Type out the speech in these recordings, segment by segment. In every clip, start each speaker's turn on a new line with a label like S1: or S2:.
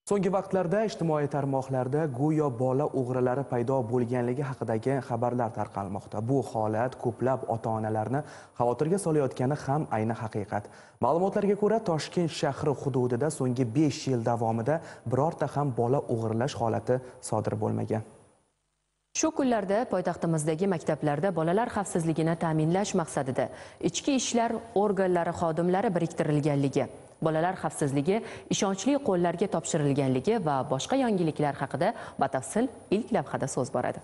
S1: So'nggi vaqtlarda ijtimoiy tarmoqlarda go'yo bola o'g'rilari paydo bo'lganligi haqidagi xabarlar tarqalmoqda. Bu holat ko'plab ota-onalarni xavotirga solayotgani ham ayni haqiqat. Ma'lumotlarga ko'ra, Toshkent shahri hududida so'nggi 5 yil davomida birorta ham bola o'g'irlash holati sodir bo'lmagan.
S2: Shu kunlarda poytaxtimizdagi maktablarda bolalar xavfsizligini ta'minlash maqsadida ichki ishlar organlari xodimlari biriktirilganligi, bolalar xavfsizligi ishonchli qo'llarga topshirilganligi va boshqa yangiliklar haqida batafsil ilk lavhada so'z boradi.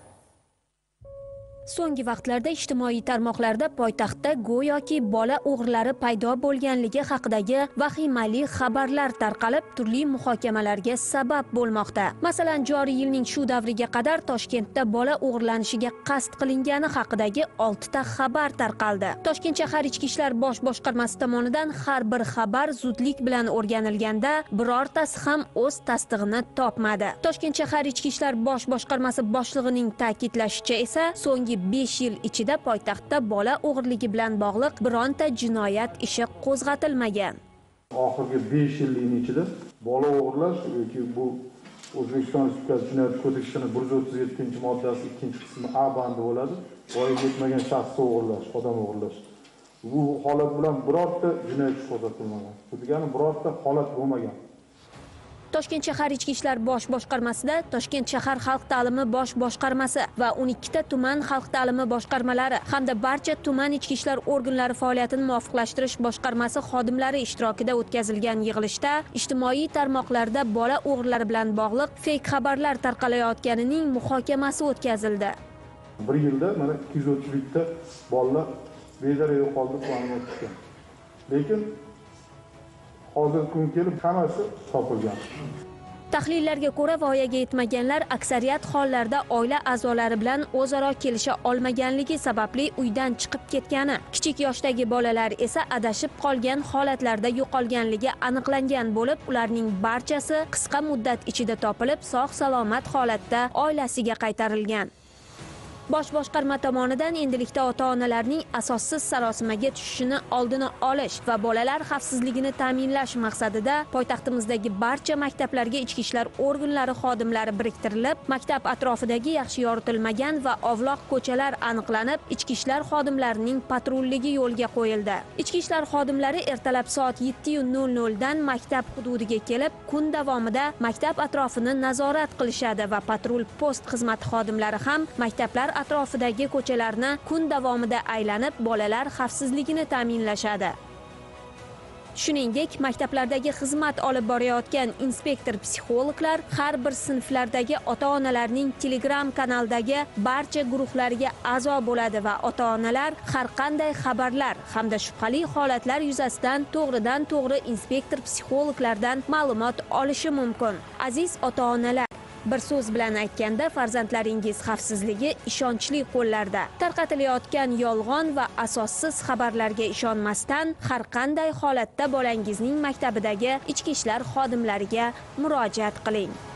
S3: So'nggi vaqtlarda ijtimoiy tarmoqlarda poytaxtda go'yoki bola o'g'rilari paydo bo'lganligi haqidagi vahimali xabarlar tarqalib, turli muhokamalarga sabab bo'lmoqda. Masalan, joriy yilning shu davriga qadar Toshkentda bola o'g'irlanishiga qasd qilingani haqidagi 6 ta xabar tarqaldi. Toshkent shahar ichki ishlar bosh boshqarmasi tomonidan har bir xabar zudlik bilan o'rganilganda, birortasi ham o'z tasdig'ini topmadi. Toshkent shahar ichki ishlar bosh boshqarmasi boshlig'ining ta'kidlashicha esa, so'nggi 5 yil ichida poytaxtda bola o'g'irligi bilan bog'liq bironta jinoyat ishi qo'zg'atilmagan.
S4: Oxirgi 5 yilning ichida bola o'g'irlash yoki bu O'zbekiston Respublikasi Jinoyat kodeksining 137-moddasi 2-qismi A bandi bo'ladi. Voyaga yetmagan shaxsni o'g'irlash, odam o'g'irlash. Bu holat bilan birorta jinoyat ishi qo'zg'atilmagan. Bu degani birorta holat bo'lmagan.
S3: Toshkent shahar ichki ishlar bosh boshqarmasida Toshkent shahar xalq ta'limi bosh boshqarmasi va 12 ta tuman xalq ta'limi boshqarmalari hamda barcha tuman ichki ishlar organlari faoliyatini muvofiqlashtirish boshqarmasi xodimlari ishtirokida o'tkazilgan yig'ilishda ijtimoiy tarmoqlarda bola o'g'rilari bilan bog'liq feyk xabarlar tarqalayotganining muhokamasi o'tkazildi.
S4: Bir yilda mana 230 ta bolalar bedarak yo'qoldi ma'lumot tushgan. Lekin hozirgi kun kelib hammasi topilgan.
S3: Tahlillarga ko'ra, voyaga yetmaganlar aksariyat hollarda oila a'zolari bilan o'zaro kelisha olmaganligi sababli uydan chiqib ketgani, kichik yoshdagi bolalar esa adashib qolgan holatlarda yo'qolganligi aniqlangan bo'lib, ularning barchasi qisqa muddat ichida topilib, sog'-salomat holatda oilasiga qaytarilgan. Bosh boshqarma tomonidan endilikda ota-onalarning asossiz sarosimaga tushishini oldini olish va bolalar xavfsizligini ta'minlash maqsadida poytaxtimizdagi barcha maktablarga ichki ishlar organlari xodimlari biriktirilib, maktab atrofidagi yaxshi yoritilmagan va ovloq ko'chalar aniqlanib, ichki ishlar xodimlarining patrulligi yo'lga qo'yildi. Ichki ishlar xodimlari ertalab soat 7:00 dan maktab hududiga kelib, kun davomida maktab atrofini nazorat qilishadi va patrul post xizmati xodimlari ham maktablar atrofidagi ko'chalarni kun davomida aylanib, bolalar xavfsizligini ta'minlashadi. Shuningdek, maktablardagi xizmat olib borayotgan inspektor psixologlar har bir sinflardagi ota-onalarning Telegram kanaldagi barcha guruhlariga a'zo bo'ladi va ota-onalar har qanday xabarlar hamda shubhali holatlar yuzasidan to'g'ridan-to'g'ri inspektor psixologlardan ma'lumot olishi mumkin. Aziz ota-onalar, bir so'z bilan aytganda, farzandlaringiz xavfsizligi ishonchli qo'llarda. Tarqatilayotgan yolg'on va asossiz xabarlarga ishonmasdan, har qanday holatda bolangizning maktabidagi ichki ishlar xodimlariga murojaat qiling.